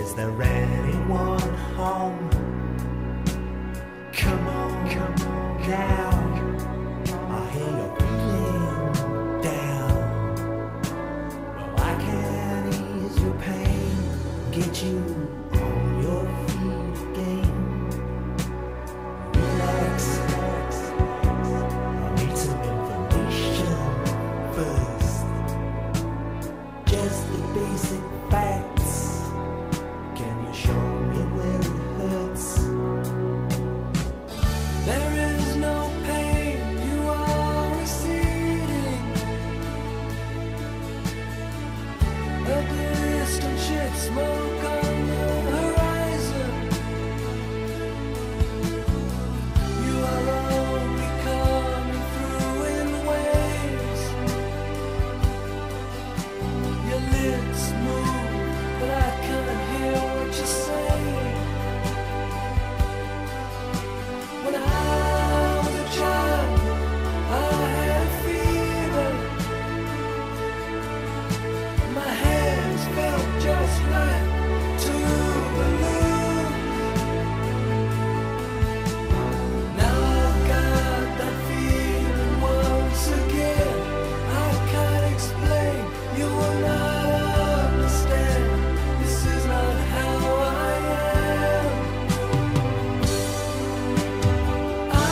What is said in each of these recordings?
Is there anyone home? Come on now. I hear you're feeling down. Well, I can ease your pain, get you on your feet again. Relax. I need some information first. Just the basic facts. Can you show me where it hurts? There is no pain, you are receding. A distant shit smoke on the horizon. You are only coming through in waves. Your lips move, but I can't hear what you're saying. When I was a child, I had fever. My hands felt just like two balloons. Now I've got that feeling once again. I can't explain, you will not understand. This is not how I am. I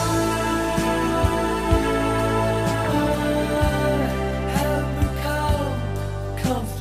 have become comfortable.